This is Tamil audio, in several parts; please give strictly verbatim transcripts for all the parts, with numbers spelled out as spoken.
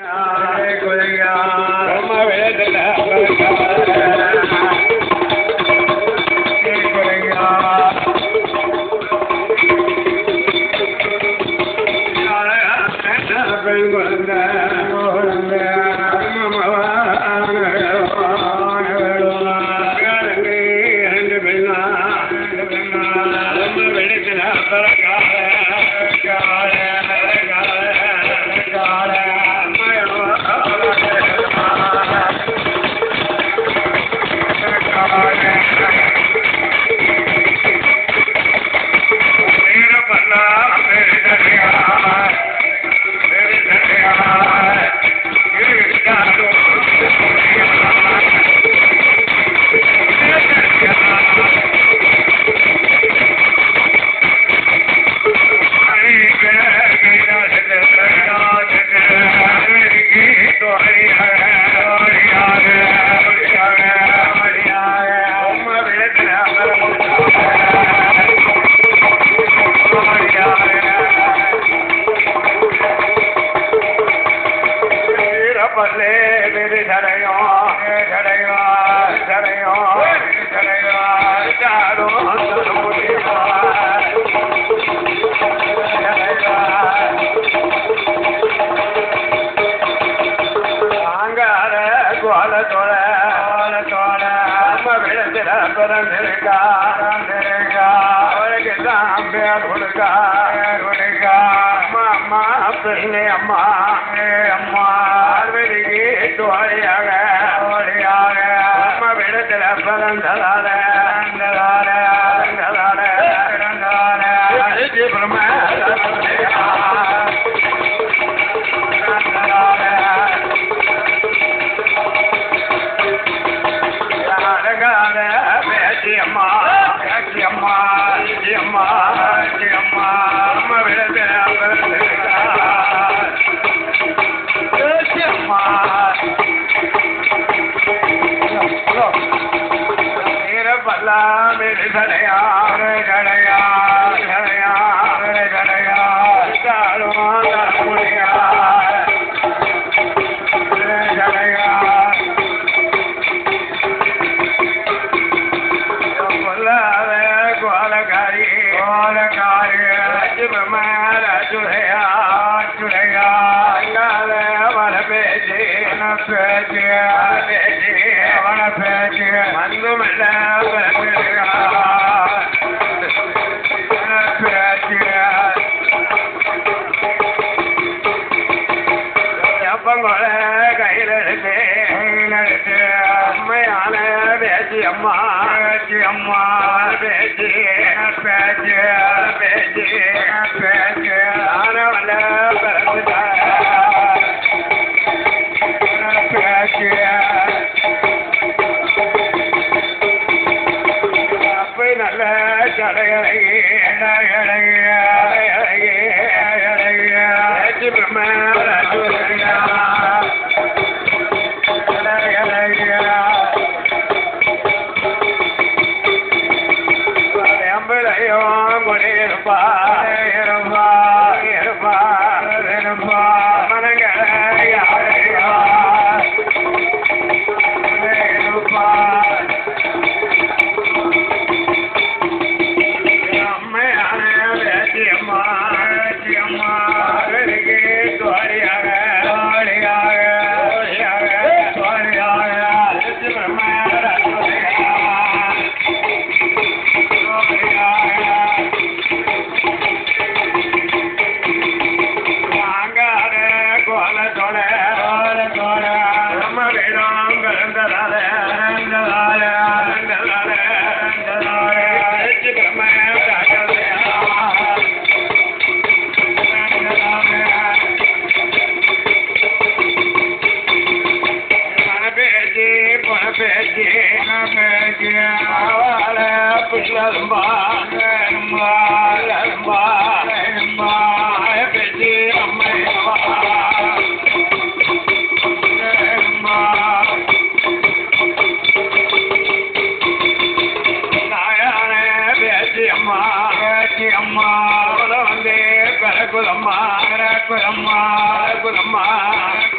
Kurama, Kurama, Kurama,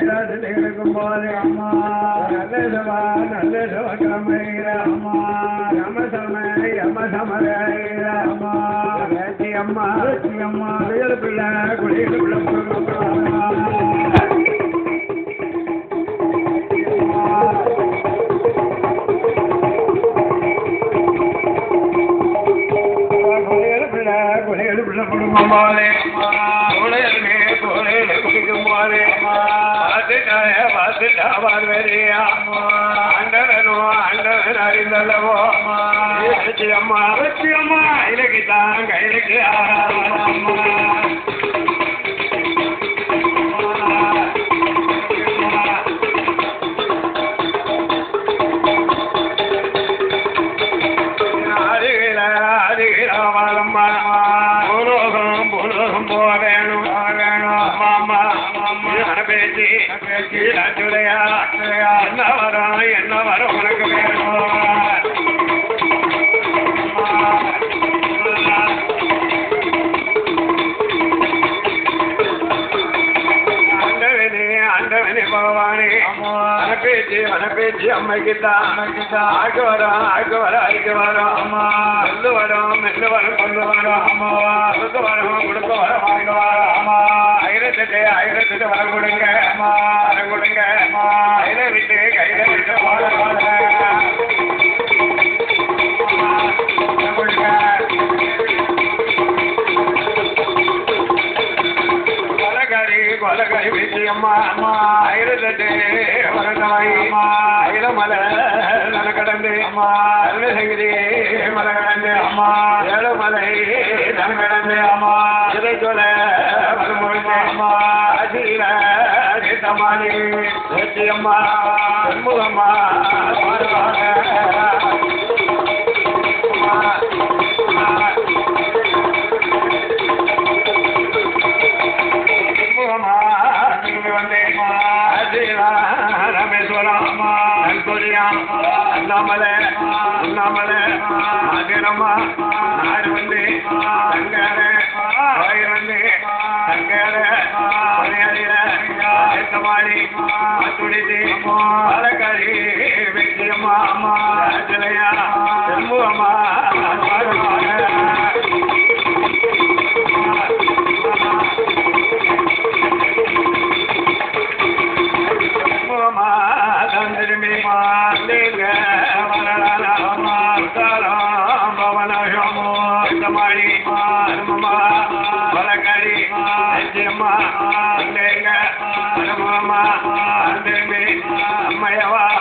இருக்கும் போது அம்மா நல்ல சபா நல்ல சபக்கிழமைகிற அம்மா யம சமய யம சமகிற அம்மா வேட்டி அம்மா வேட்டி அம்மா குளியல் பிள்ளை குளியல் பிள்ளை குளியல் பிள்ளை குடும்பம் போலே குளியலுமே குளியல் குடிக்கும் போலே பார்த்துட்டாய பார்த்துட்டா பார்வரியா அண்டவனோ அண்டவன் அறிந்தல்லவோ வெற்றி அம்மா வெற்றி அம்மா கையிலுக்கு தான் கையிலுக்கு அம்மா புலோகம் புலோகம் போ வேணும் வேணும் மாமா பேச்சு பேச்சு அச்சுடையா என்ன வரும் என்ன வரும் உனக்கு வேணும் ஆண்டவனே ஆண்டவனே பகவானே பேச்சு மனப்பேச்சு அம்மைக்குத்தான் அம்மைக்குத்தான் ஆக்கு வரும் ஆக்கு வரும் ஆய்க்கு வரும் அம்மா மெல்லு வரும் மெல்லு வரும் கொண்டு வரும் அம்மா கொடுக்க வரும் கொடுக்க வரும் வாங்க வரும் அம்மா ஆயிரத்தெட்டு ஆயிரத்தெட்டு வர கொடுங்க அம்மா வர கொடுங்க அம்மா கையில விட்டு கையில விட்டு வாழ வாழ கொலகரி வீச்சு அம்மா அம்மா ஆயிரத்தெட்டு வரதாய் அம்மா ஐரமலை நல கடந்து அம்மா அருணசங்கிரி மலை கடந்து அம்மா ஏழுமலை நல கடந்து அம்மா இதை சொல்ல வரும்பொழுது அம்மா அசீல தமானி வெற்றி அம்மா சண்முகம்மா ராமேஸ்வரம் அண்ணாமலை அண்ணாமலை ஆதிரம்மா ஆறு வந்து தங்கார வந்து தங்கார மாதிரி துடித்து பாலக்காரி வெற்றியம்மா அம்மா ஜலையா செம்புவம்மா அம்மையவா